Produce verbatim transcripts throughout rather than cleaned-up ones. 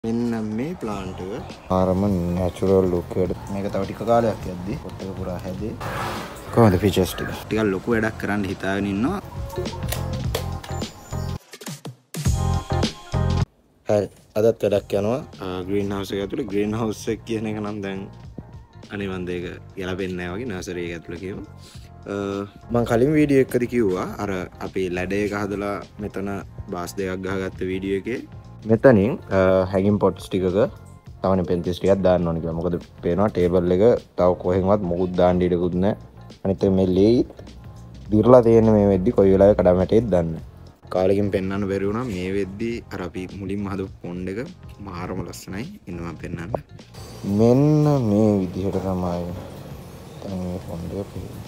මෙන්න මේ ප්ලාන්ට් එක ආරම නැචරල් ලුක් එකට මේක තව ටික කාලයක් යද්දි පොට් එක පුරා හැදේ. කොහොමද ෆීචර්ස් ටික? ටිකක් ලොකු වැඩක් කරන්න හිතාගෙන ඉන්නවා. හරි. අදත් වැඩක් යනවා ග්‍රීන් හවුස් එක ඇතුලේ. ග්‍රීන් හවුස් එක කියන එක නම් දැන් අනේ මන් දෙයක ගැලපෙන්නේ නැහැ වගේ නර්සරි එක ඇතුලේ කියමු. මම කලින් වීඩියෝ එකකදී කිව්වා අර අපි ලැඩ එක හදලා මෙතන බාස් දෙකක් ගහගත්ත වීඩියෝ එකේ මෙතනින් හැගින් පොට්ස් ටිකක තවනේ පෙන්තිස් ටිකක් දාන්න ඕනේ කියලා. මොකද පේනවා ටේබල් එක තව කොහෙන්වත් මොකුත් දාන්න ඉඩකුත් නැහැ. අනිත් එක මේ ලේ දිර්ලා තියෙන මේ වෙද්දි කොයි වෙලාවෙ කඩා වැටෙයිද දන්නේ නැහැ. කාලෙකින් පෙන්වන්න බැරි වුණා. මේ වෙද්දි අර අපි මුලින්ම හදපු පොන්ඩ් එක මාරම ලස්සනයි. ඉන්න මම පෙන්වන්න. මෙන්න මේ විදිහට තමයි දැන් මේ පොන්ඩ් එක පේන්නේ.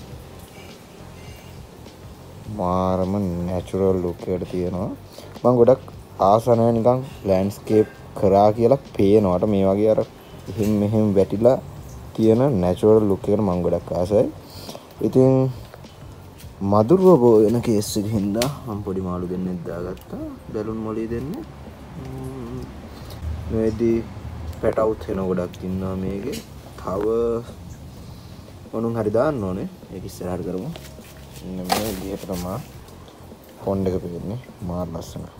මාරම නැචරල් ලුක් එකට තියෙනවා. මම ගොඩක් ආසනය නිකන් ලෑන්ඩ්ස්කේප් කරා කියලා පේනවට මේ වගේ අර එහෙම් මෙහෙම් වැටිලා තියෙන නැචරල් ලුක් එකට මම ගොඩක් ආසයි. ඉතින් මදුරුව බෝ වෙන කේස් එකකින් හින්දා මම පොඩි මාළු දෙන්නෙක් දාගත්තා. බැලුන් මොලේ දෙන්නේ. මේදී පැටවුත් වෙන ගොඩක් ඉන්නවා මේකේ. තව මොනුන් හරි දාන්න ඕනේ. ඒක ඉස්සරහට කරමු. ඉන්න මේ විදිහට තමයි පොන්ඩ් එක පෙන්නේ. මාර ලස්සනයි.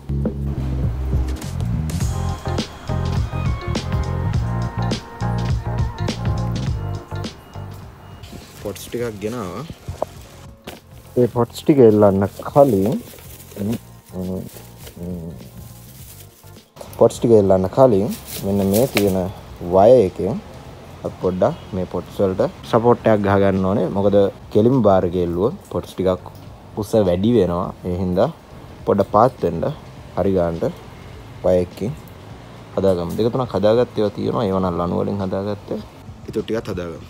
පොට්ස් ටිකක් ගෙනාවා. ඒ පොට්ස් ටික එල්ලන්න කලින් පොට්ස් ටික එල්ලන්න කලින් මෙන්න මේ තියෙන වයර් එකෙන් පොඩ්ඩක් මේ පොට්ස් වලට සපෝට් එකක් ගහ ගන්න ඕනේ. මොකද කෙලින් බාර් එක එල්ලුවොත් පොට්ස් ටිකක් උස වැඩි වෙනවා. ඒ හින්දා පොඩ්ඩක් පාත් වෙන්න හරි ගන්නට වයර් එකකින් හදාගමු. දෙක තුනක් හදාගත්ත ඒවා තියෙනවා. ඒවා නම් ලණු වලින් හදාගත්තේ. ඊට ටිකක් හදාගමු.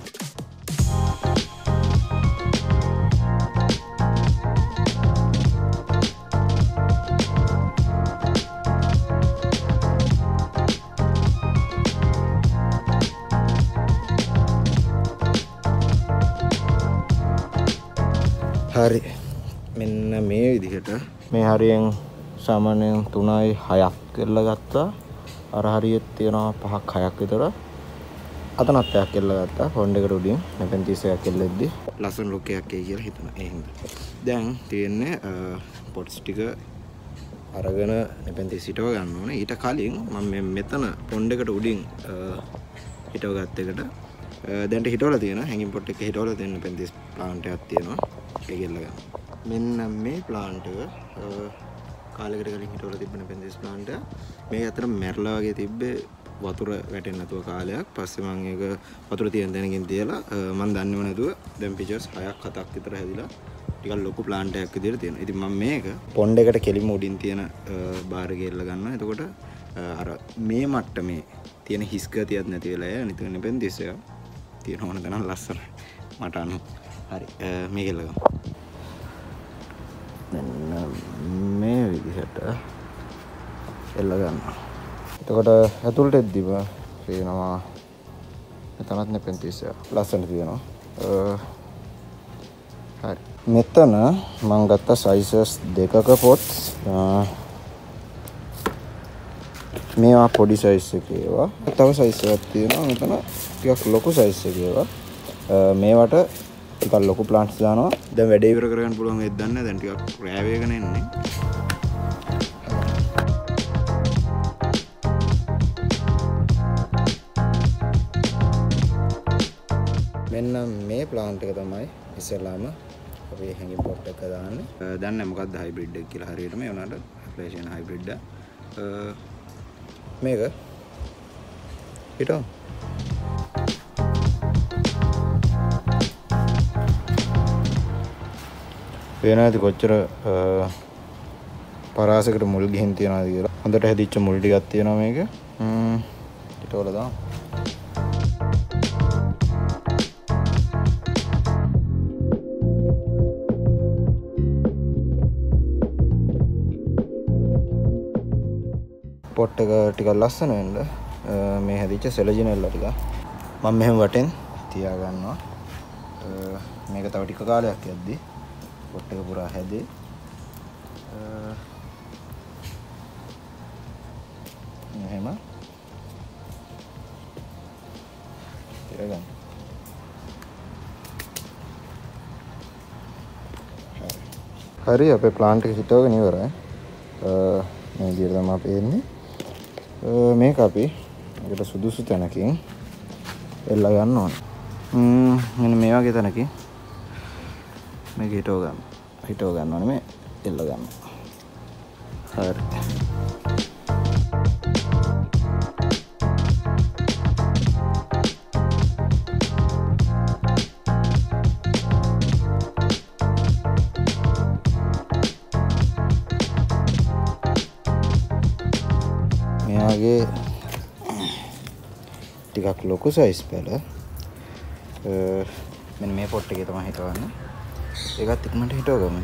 හරි මෙන්න මේ විදිහට මේ හරියෙන් සාමාන්‍යයෙන් තුනයි හයක් කෙල්ල ගත්තා. අර හරියට තියෙනවා පහක් හයක් විතර. අතනත් එකක් කෙල්ල ගත්තා. පොන්ඩ් එකට උඩින් නැපෙන් තිස් එකක් කෙල්ලෙද්දි ලස්සන ලුක් එකක් එයි කියලා හිතනවා. ඒ හින්දා දැන් තියෙන්නේ පොට්ස් ටික අරගෙන නැපෙන් තිස් හිටව ගන්න ඕනේ. ඊට කලින් මම මෙතන පොන්ඩ් එකට උඩින් හිටව ගත්ත එකට දැන්ට හිටවලා තියෙනවා. හැංගින් පොට් එක හිටවලා තියෙන නැපෙන් තිස් ප්ලාන්ට් එකක් තියෙනවා. මෙන්න මේ ප්ලාන්ට් එක කාලෙකට කලින් හිටවල තිබෙන පෙන්දිස් ප්ලාන්ට් එක. මේක අතර මැරලා වගේ තිබ්බේ වතුර වැටෙන්නේ නැතුව කාලයක්. පස්සේ මම ඒක වතුර තියෙන තැනකින් තියලා මම දන්නේම නැතුව දැන් පිචර්ස් හයක් හතක් විතර හැදිලා ටිකක් ලොකු ප්ලාන්ට් එකක් විදිහට තියෙනවා. ඉතින් මම මේක පොන්ඩ් එකට කෙලිම උඩින් තියෙන බාර් එක එල්ල ගන්නවා. එතකොට අර මේ මට්ටමේ තියෙන හිස් ගතියක් නැති වෙලා යන අනිත් පෙන්දිස් එක තියෙන ඕන තරම් ලස්සනයි මට අනුව. හරි මේක එල්ල ගමු. මේ විදිහට එල්ල ගන්නවා. එතකොට ඇතුළට එද්දිම පේනවා මෙතනත් නැපෙන් තිස් එක ලස්සන තියෙනවා. හරි මෙතන මම ගත්ත සයිසස් දෙකක පොට්ස්. මේවා පොඩි සයිස් එකේ ඒවා. තව සයිස් එකක් තියෙනවා. මෙතන ටිකක් ලොකු සයිස් එකේ ඒවා. මේවට ටිකක් ලොකු ප්ලාන්ට්ස් දානවා. දැන් වැඩේ ඉවර කරගන්න පුළුවන් වෙද්ද දන්නේ. දැන් ටිකක් රෑ වේගන එන්නේ. මෙන්න මේ ප්ලාන්ට් එක තමයි ඉස්සෙල්ලාම අපි හැංගින් පොට් එක දාන්නේ. දන්නේ නැහැ මොකක්ද හයිබ්‍රිඩ් එක කියලා හරියටම. ඒ වුණාට ඇප්ලිකේෂන් හයිබ්‍රිඩ් එක. මේක හිටෝ වෙනාති කොච්චර පරාසයකට මුල් ගිහින් තියනවාද කියලා. හොඳට හැදිච්ච මුල් ටිකක් තියෙනවා මේක. හ්ම් ඊටවල දාමු. පොට් එක ටිකක් ලස්සන වෙන්න මේ හැදිච්ච සෙලජිනෙල්ල ටික මම මෙහෙම වටෙන් තියා ගන්නවා. මේක තව ටික කාලයක් යද්දි පොට් එක පුරා හැදේ. මෙහෙම තියගන්න. හරි අපේ ප්ලාන්ට් එක හිටවගෙන ඉවරයි. මේ විදිහට තමයි පේන්නේ. මේක අපි ඒකට සුදුසු තැනකින් එල්ල ගන්න ඕනේ. ම්ම් මෙන්න මේ වගේ තැනකින් මේක හිටව ගන්න. හිටව ගන්න ඕනේ මේ එල්ල ගන්න. හරි. මෙයාගේ ටිකක් ලොකු සයිස් පැල මෙන්න මේ පොට් එකේ තමයි හිටවන්නේ. ඒකත් ඉක්මනට හිටව ගමු.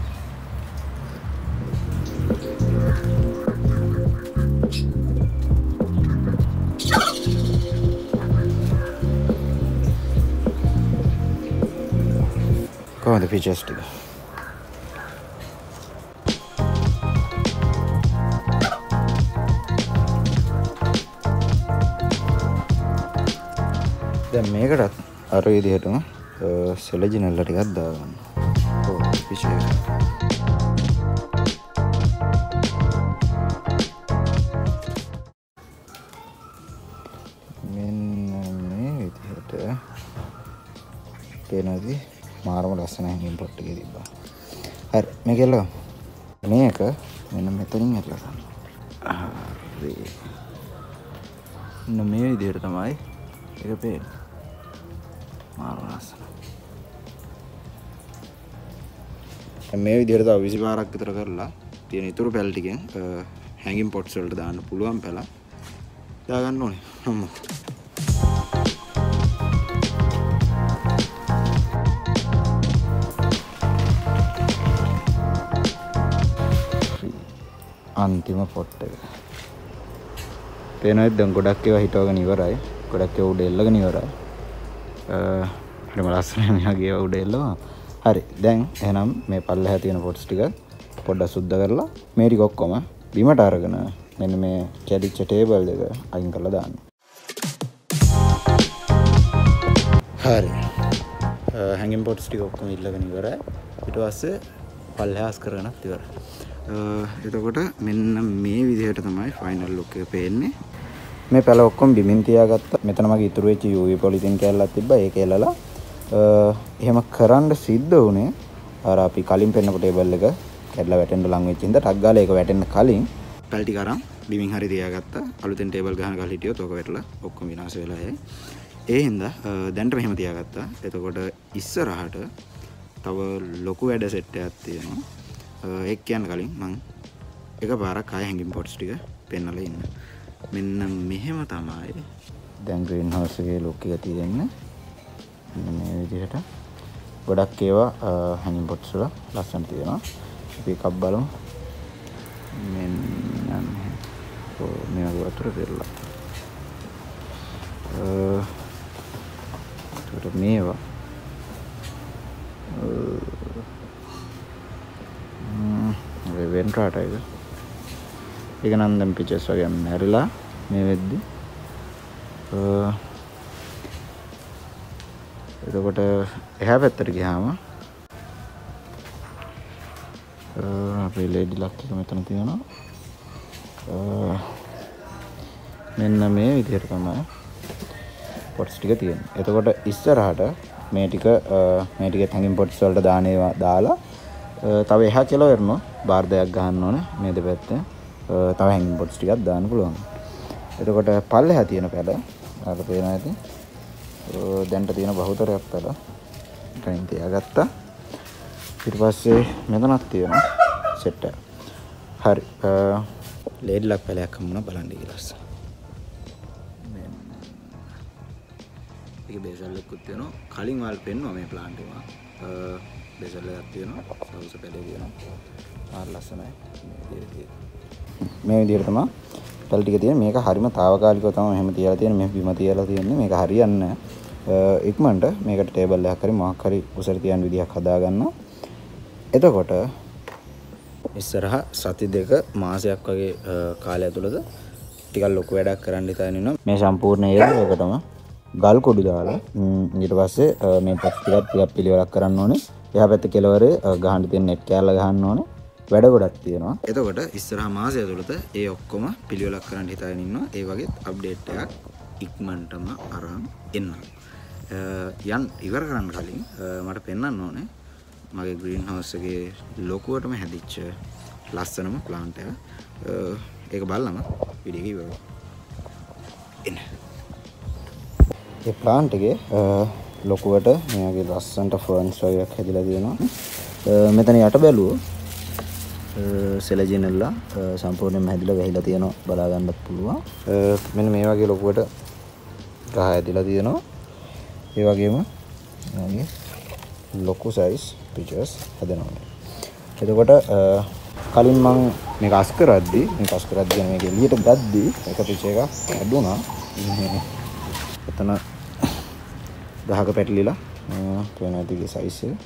කොහොමද ෆීචර්ස් ටික? දැන් මේකටත් අර විදිහටම සෙලජිනල්ල ටිකක් දාගන්න. ඔව් විශේෂ. මෙන්න මේ විදිහට පේනවාද? මාරම ලස්සනයි ඉම්පෝට් එකේ තිබ්බා. හරි මේක එල්ල ගමු. මේක මෙන්න මෙතනින් එල්ල ගන්න. හරි. මෙන්න මේ විදිහට තමයි ඒක පේන්නේ. මාරම ලස්සනයි. මේ විදිහට තව විසි පාරක් විතර කරලා තියෙන ඉතුරු පැල ටිකෙන් හැංගින් පොට්ස් වලට දාන්න පුළුවන් පැල දාගන්න ඕනේ. අම්මෝ. අන්තිම පොට් එක. පේනවාද දැන් ගොඩක් ඒවා හිටවගෙන ඉවරයි. ගොඩක් ඒවා උඩ එල්ලගෙන ඉවරයි. හරිම ලස්සනයි මෙයාගේ ඒවා උඩ එල්ලුවා. හරි දැන් එහෙනම් මේ පල්ලෙහා තියෙන පොට්ස් ටික පොඩ්ඩක් සුද්ධ කරලා මේ ටික ඔක්කොම බිමට අරගෙන මෙන්න මේ කැඩිච්ච ටේබල් එක අයින් කරලා දාන්න. හරි. හැංගින් පොට්ස් ටික ඔක්කොම ඉල්ලගෙන ඉවරයි. ඊට පස්සේ පල්ලෙහා අස් කරගෙනත් ඉවරයි. එතකොට මෙන්න මේ විදිහට තමයි ෆයිනල් ලුක් එක පේන්නේ. මේ පැල ඔක්කොම බිමින් තියාගත්තා. මෙතන මගේ ඉතුරු වෙච්ච යූ වී පොලිතින් කෑල්ලක් තිබ්බා. ඒක එලලා එහෙම කරන්න සිද්ධ වුණේ අර අපි කලින් පෙන්නපු ටේබල් එක කැඩලා වැටෙන්න ලඟ වෙච්ච ඉඳ ටක් ගාලා ඒක වැටෙන්න කලින් පැල් ටික අරන් බිමින් හරි තියාගත්තා. අලුතෙන් ටේබල් ගහන ගාලා හිටියොත් ඕක වැටලා ඔක්කොම විනාශ වෙලා යයි. ඒ හින්දා දැන්ට මෙහෙම තියාගත්තා. එතකොට ඉස්සරහට තව ලොකු වැඩ සෙට් එකක් තියෙනවා. ඒක කියන්න කලින් මම එකපාරක් ආයෙ හැංගින් පොට්ස් ටික පෙන්නලා ඉන්න. මෙන්න මෙහෙම තමයි දැන් ග්‍රීන් හවුස් එකේ ලුක් එක තියෙන්නේ. මේ විදිහට ගොඩක් ඒවා හැංගින් පොට්ස් වල ලස්සන තියෙනවා. අපි එකක් බලමු. මෙන්න මේ වගේ වතුර පෙරලා. ඒකට මේවා වෙන් රාට එක ඒක නම් දැන් පිචර්ස් වගේ මැරිලා මේ වෙද්දි එතකොට එහා පැත්තට ගියාම අපේ ලේඩි ලක් එක මෙතන තියෙනවා. මෙන්න මේ විදිහට තමයි පොට්ස් ටික තියෙන්නේ. එතකොට ඉස්සරහට මේ ටික මේ ටික හැංගින් පොට්ස් වලට දාන ඒවා දාලා තව එහා කියලා වරනවා බාර් දෙකක් ගහන්න ඕනේ මේ දෙපැත්තේ. තව හැංගින් පොට්ස් ටිකක් දාන්න පුළුවන්. එතකොට පල්ලෙහා තියෙන පැල අර පේනවා ඇති. දැන්ට තියෙන බහුතරයක් පැල ගයින් තියාගත්තා. ඊට පස්සේ මෙතනක් තියෙනවා සෙට් එක. හරි. ලේඩි ලක් පැලයක් හම්බුණා බලන්න ඊළඟට. ඒක බේසල් එකකුත් තියෙනවා. කලින් වල් පෙන්නවා මේ ප්ලාන්ට් එක. බේසල් එකක් තියෙනවා. සවුස පැලේ තියෙනවා. ආර ලස්සනයි. මේ විදිහට තමයි පැල ටික තියෙන්නේ. මේක හරිම తాවකාලිකව තමයි මෙහෙම තියලා තියෙන්නේ. මේ බිම තියලා තියෙන්නේ. මේක හරියන්නේ නැහැ. ඉක්මනට මේකට ටේබල් එකක් හරි මොකක් හරි උසට තියන්න විදිහක් හදාගන්න. එතකොට ඉස්සරහ සති දෙක මාසයක් වගේ කාලය ඇතුළත ටිකක් ලොකු වැඩක් කරන්න හිතාගෙන ඉන්නවා. මේ සම්පූර්ණ ඒකටම ගල් කොඩි දාලා ඊට පස්සේ මේ පැත්ත ටිකක් ටිකක් පිළිවෙලක් කරන්න ඕනේ. එහා පැත්තේ කෙළවරේ ගහන්න තියෙන net කෑල්ල ගහන්න ඕනේ. වැඩ ගොඩක් තියෙනවා. එතකොට ඉස්සරහා මාසය ඇතුළත ඒ ඔක්කොම පිළිවෙලක් කරන්න හිතාගෙන ඉන්නවා. ඒ වගේ අප්ඩේට් එකක් ඉක්මනටම අරන් එන්න. යන් ඉවර කරන්න කලින් මට පෙන්වන්න ඕනේ මගේ ග්‍රීන් හවුස් එකේ ලොකුවටම හැදිච්ච ලස්සනම ප්ලාන්ට් එක. ඒක බලලම වීඩියෝ එක ඉවර එන්න. මේ ප්ලාන්ට් එකේ ලොකුවට මේ වගේ ලස්සනට ෆර්න්ස් වගේක් හැදිලා තියෙනවා. මෙතන යට බැලුවොත් සෙලජිනෙල්ලා සම්පූර්ණයෙන්ම හැදිලා වැහිලා තියෙනවා බලා ගන්නත් පුළුවන්. මෙන්න මේ වගේ ලොකුවට ගහ හැදිලා තියෙනවා. ඒ වගේම මේ ලොකු සයිස් පිචර්ස් හදනවා. එතකොට කලින් මම මේක අස් කරද්දි මේක අස් කරද්දි මේක එළියට ගද්දි එක පිචර් එකක් ඇදුණා. එතන ගහක පැටලිලා පේනවා දිගේ සයිස් එක.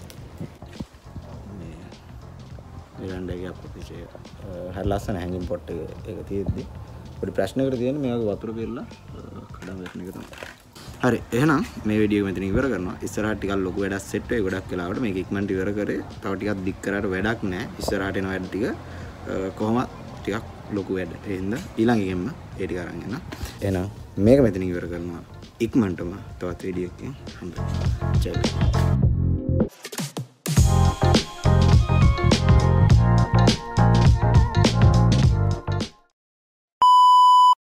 ඉරන්ඩ එකේ අපේ පිචර් එක හරි ලස්සන හැංගින් පොට් එක ඒක තියෙද්දි පොඩි ප්‍රශ්නයකට තියෙන මේ වගේ වතුර පිරලා කඩම් වැටෙන එක තමයි. හරි එහෙනම් මේ වීඩියෝ එක මෙතන ඉවර කරනවා. ඉස්සරහට ටිකක් ලොකු වැඩක් සෙට් වෙයි. ගොඩක් වෙලාවට මේක ඉක්මනට ඉවර කරේ. තව ටිකක් දික් කරාට වැඩක් නැහැ. ඉස්සරහට එන වැඩ ටික කොහොමද ටිකක් ලොකු වැඩ. ඒ හින්දා ඊළඟ එකෙන්ම ඒ ටික අරන් එන්න. එහෙනම් මේක මෙතන ඉවර කරනවා. ඉක්මනටම තවත් වීඩියෝ එකකින් හම්බෙමු. ජය